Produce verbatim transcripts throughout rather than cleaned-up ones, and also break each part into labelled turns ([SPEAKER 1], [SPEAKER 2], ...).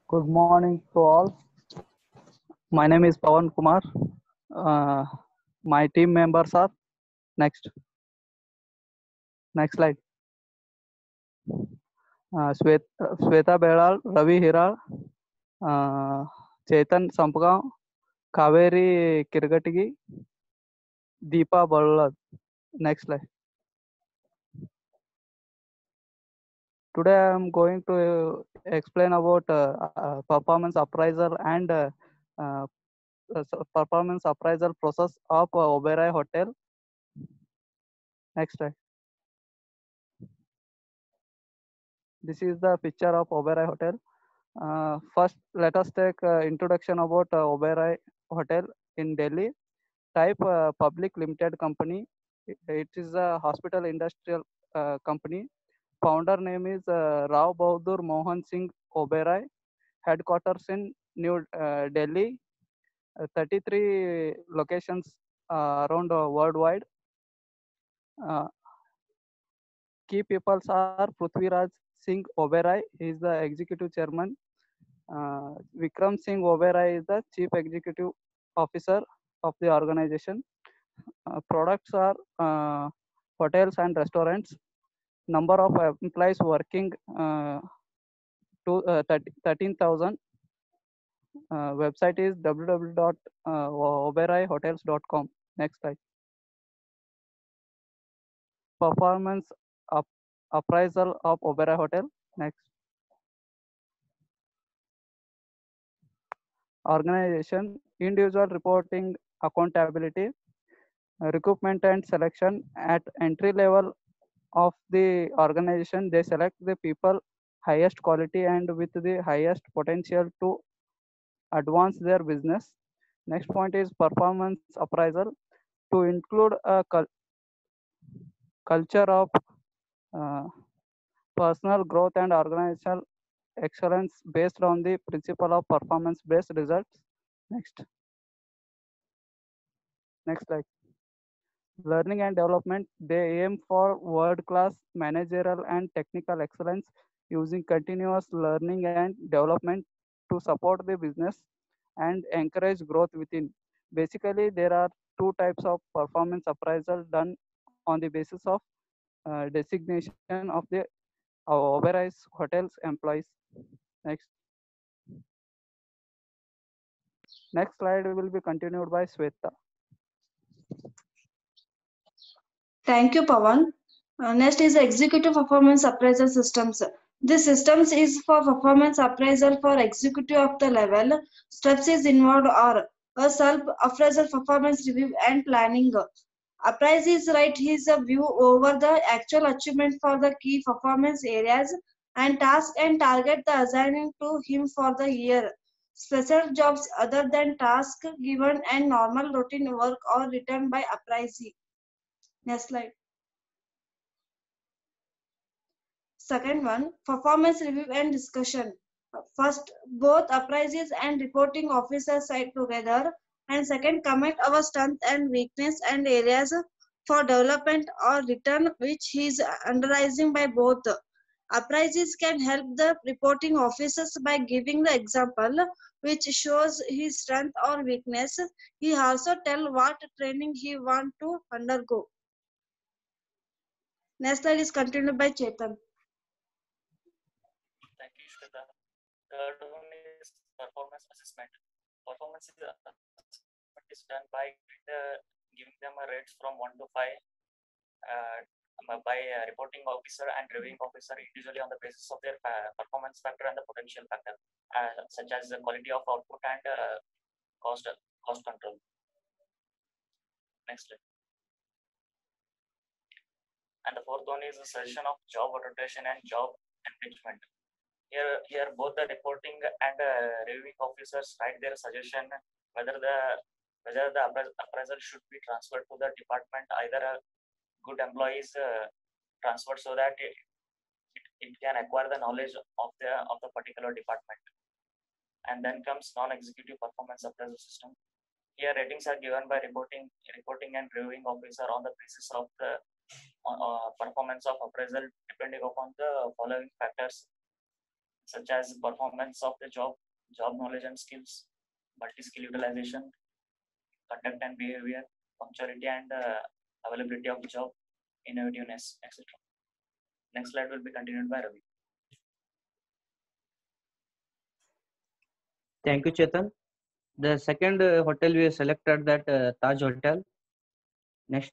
[SPEAKER 1] Good morning to all. My name is Pawan Kumar. Uh, my team members are next. Next slide. Uh, Swet, Sweta Bedal, Ravi Hiral, uh, Chetan Sampagaon, Kaveri Kirgatigi, Deepa Ballad. Next slide. Today I am going to explain about uh, uh, performance appraisal and uh, uh, performance appraisal process of uh, Oberoi Hotel. Next slide. This is the picture of Oberoi Hotel. Uh, first, let us take uh, introduction about uh, Oberoi Hotel in Delhi. Type uh, public limited company. It, it is a hospital industrial uh, company. Founder name is uh, Rao Bahadur Mohan Singh Oberoi. Headquarters in New uh, Delhi. Uh, thirty-three locations uh, around uh, worldwide. Uh, key people are Prithviraj Singh Oberoi. He is the executive chairman. Uh, Vikram Singh Oberoi is the chief executive officer of the organization. Uh, products are uh, hotels and restaurants. Number of employees working uh, to uh, thirteen thousand. Uh, website is w w w dot oberoi hotels dot com. Next slide. Performance up, appraisal of Oberoi Hotel. Next. Organization, individual reporting, accountability, recruitment and selection. At entry level of the organization, they select the people highest quality and with the highest potential to advance their business. Next point is performance appraisal, to include a cul- culture of uh, personal growth and organizational excellence based on the principle of performance based results. Next. Next slide. Learning and development, they aim for world-class managerial and technical excellence using continuous learning and development to support the business and encourage growth within. Basically, there are two types of performance appraisal done on the basis of uh, designation of the uh, Oberoi Hotels employees. Next. Next slide will be continued by Sweta.
[SPEAKER 2] Thank you, Pawan. Uh, next is executive performance appraisal systems. This systems is for performance appraisal for executive of the level. Steps is involved are a self appraisal, performance review, and planning. Appraise is right his view over the actual achievement for the key performance areas and task and target the assigning to him for the year. Special jobs other than task given and normal routine work or written by appraisee. Next slide. Second one, performance review and discussion. First, both appraisers and reporting officers side together. And second, comment our strength and weakness and areas for development or return which he is underwriting by both. Appraisers can help the reporting officers by giving the example which shows his strength or weakness. He also tell what training he want to undergo. Next slide is continued by Chetan.
[SPEAKER 3] Thank you, Shweta. Third one is performance assessment. Performance is, assessment is done by uh, giving them a rates from one to five uh, by a reporting officer and reviewing officer individually on the basis of their uh, performance factor and the potential factor, uh, such as the quality of output and uh, cost cost control. Next slide. And the fourth one is a suggestion of job rotation and job enrichment. Here, here both the reporting and uh, reviewing officers write their suggestion whether the whether the appraisal should be transferred to the department, either a good employees uh, transferred so that it, it, it can acquire the knowledge of the of the particular department. And then comes non-executive performance appraisal system. Here ratings are given by reporting reporting and reviewing officer on the basis of the uh, performance of appraisal depending upon the following factors. such as performance of the job, job knowledge and skills, multi-skill utilization, conduct and behavior, punctuality and uh, availability of job, innovativeness, et cetera. Next slide will be continued by Ravi.
[SPEAKER 4] Thank you, Chetan. The second uh, hotel we have selected that uh, Taj Hotel. Next.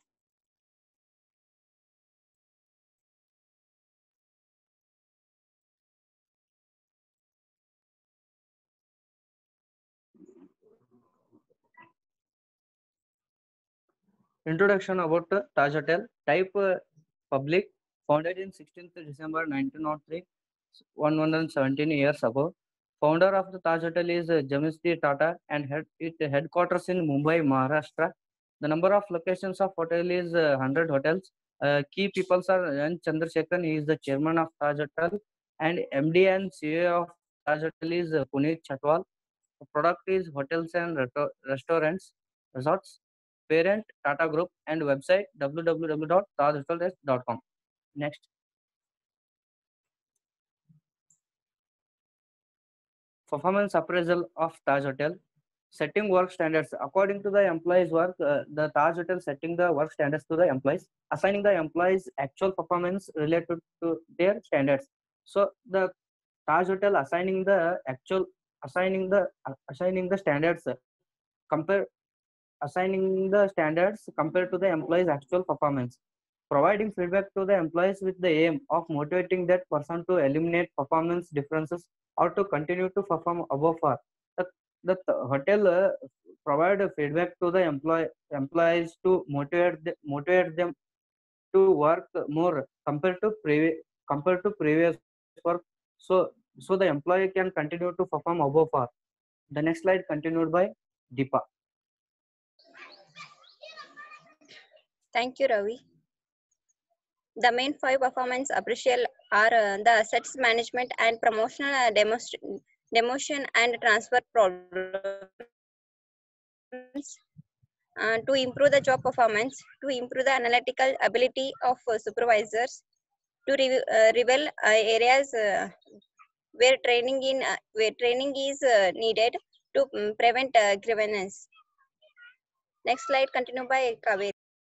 [SPEAKER 4] Introduction about uh, Taj Hotel. Type uh, public, founded in sixteenth December nineteen oh three, one hundred seventeen years ago. Founder of the Taj Hotel is uh, Jamshedji Tata and head, it headquarters in Mumbai, Maharashtra. The number of locations of hotel is uh, one hundred hotels. Uh, key people are N. Chandrasekharan, he is the chairman of Taj Hotel, and M D and C E O of Taj Hotel is uh, Puneet Chhatwal. The product is hotels and reto- restaurants, resorts. Parent Tata Group and website w w w dot taj hotel dot com. Next. Performance appraisal of Taj Hotel. Setting work standards according to the employees' work. Uh, the Taj Hotel setting the work standards to the employees, assigning the employees actual performance related to their standards. So the Taj Hotel assigning the actual assigning the uh, assigning the standards uh, compare assigning the standards compared to the employees' actual performance, providing feedback to the employees with the aim of motivating that person to eliminate performance differences or to continue to perform above par. The, the hotel uh, provide feedback to the employee employees to motivate the, motivate them to work more compared to previous compared to previous work. So so the employee can continue to perform above par. The next slide continued by Deepa.
[SPEAKER 5] Thank you, Ravi. The main five performance appraisal are uh, the assets management and promotional uh, demonst- demotion and transfer problems uh, to improve the job performance, to improve the analytical ability of uh, supervisors, to re- uh, reveal uh, areas uh, where training in uh, where training is uh, needed to um, prevent uh, grievance. Next slide, continue by Kaveri.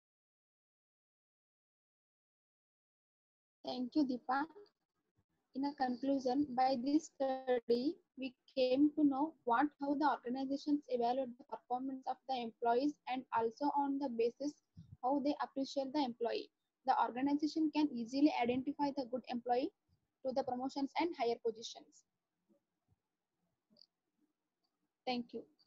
[SPEAKER 6] Thank you, Deepa. In a conclusion, by this study, we came to know what how the organizations evaluate the performance of the employees and also on the basis how they appreciate the employee. The organization can easily identify the good employee to the promotions and higher positions. Thank you.